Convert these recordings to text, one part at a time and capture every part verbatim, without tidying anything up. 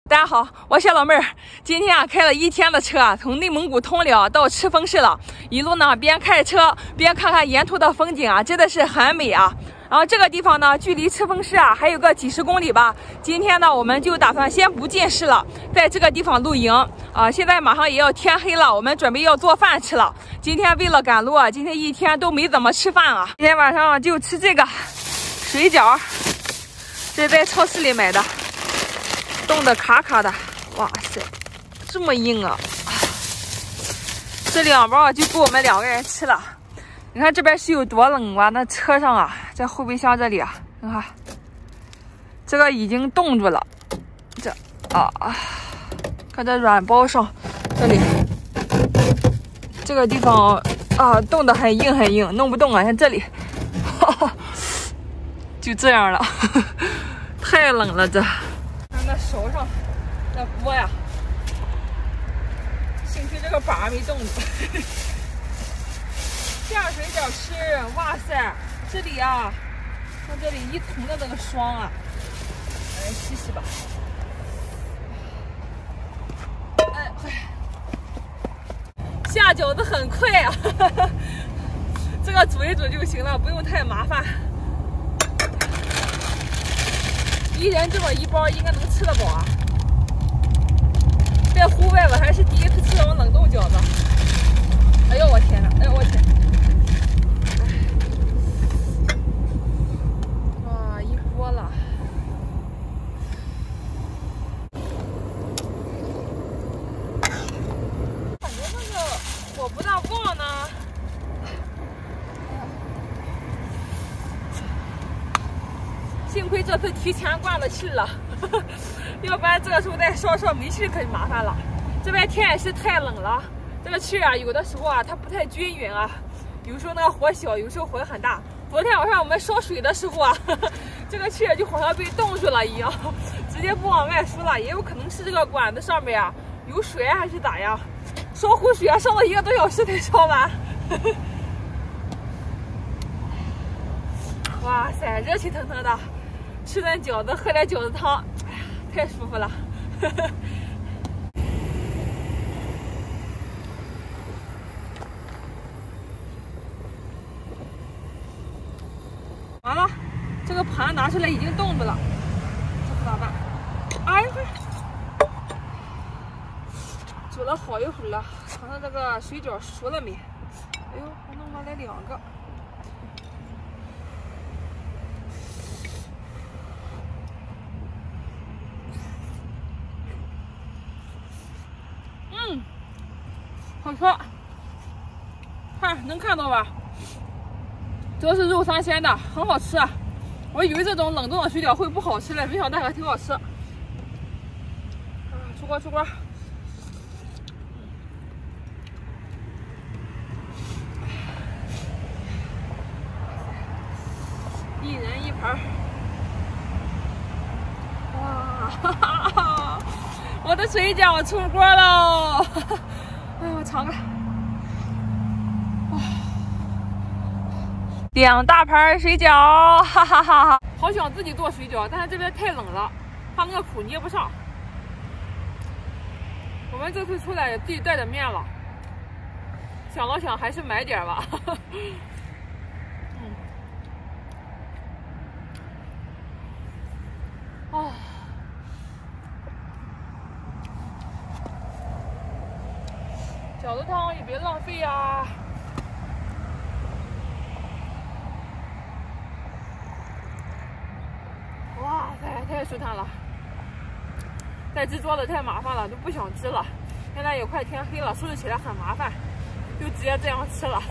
大家好，我是老妹儿。今天啊，开了一天的车，从内蒙古通辽到赤峰市了。一路呢，边开车边看看沿途的风景啊，真的是很美啊。然后这个地方呢，距离赤峰市啊还有个几十公里吧。今天呢，我们就打算先不进市了，在这个地方露营啊。现在马上也要天黑了，我们准备要做饭吃了。今天为了赶路啊，今天一天都没怎么吃饭啊。今天晚上就吃这个水饺，这是在超市里买的。冻得卡卡的，哇塞，这么硬啊！这两包就够我们两个人吃了。你看这边是有多冷啊？那车上啊，在后备箱这里啊，你看，这个已经冻住了。这啊啊，看这软包上，这里这个地方啊，冻得很硬很硬，弄不动啊。像这里，哈哈，就这样了，呵呵，太冷了这。那手上那锅呀，幸亏这个把没冻住。下水饺吃，哇塞，这里啊，看这里一桶的那个霜啊，来洗洗吧。哎哎，下饺子很快啊，这个煮一煮就行了，不用太麻烦。一人这么一包，应该能吃得饱啊！在户外我还是第一次吃这种冷冻饺子。哎呦我天哪！哎呦我天！哇，一锅了。感觉那个火不大旺呢。幸亏这次提前灌了气了，呵呵，要不然这个时候再烧烧煤气可就麻烦了。这边天也是太冷了，这个气啊，有的时候啊它不太均匀啊，有时候那个火小，有时候火很大。昨天晚上我们烧水的时候啊，呵呵，这个气就好像被冻住了一样，直接不往外输了。也有可能是这个管子上面啊有水还是咋样，烧壶水啊烧了一个多小时才烧完。呵呵，哇塞，热气腾腾的。吃点饺子，喝点饺子汤，哎呀，太舒服了。呵呵，完了，这个盘拿出来已经冻住了，这可咋办？哎呀，煮了好一会儿了，尝尝这个水饺熟了没？哎呦，我弄过来两个。嗯，好吃，看能看到吧？这是肉三鲜的，很好吃啊！我以为这种冷冻的水饺会不好吃嘞，没想到还挺好吃。啊，出锅出锅！一人一盘。哇哈哈哈！我的水饺出锅喽！哎呦，我尝尝。两大盘水饺，哈哈哈哈！好想自己做水饺，但是这边太冷了，怕那个口捏不上。我们这次出来也自己带着面了，想了想还是买点吧。嗯。哦。饺子汤也别浪费呀！哇塞，太舒坦了！再支桌子太麻烦了，都不想支了。现在也快天黑了，收拾起来很麻烦，就直接这样吃了。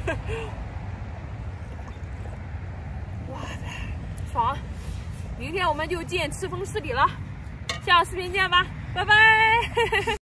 哇塞，爽！明天我们就进赤峰市里了，下个视频见吧，拜拜。